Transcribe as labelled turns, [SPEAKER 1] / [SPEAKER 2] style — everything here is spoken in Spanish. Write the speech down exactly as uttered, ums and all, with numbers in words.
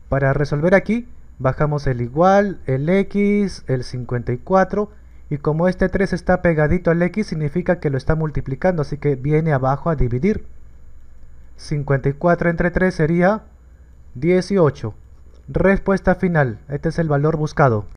[SPEAKER 1] Para resolver aquí, bajamos el igual, el x, el cincuenta y cuatro, y como este tres está pegadito al x, significa que lo está multiplicando, así que viene abajo a dividir. cincuenta y cuatro entre tres sería dieciocho. Respuesta final, este es el valor buscado.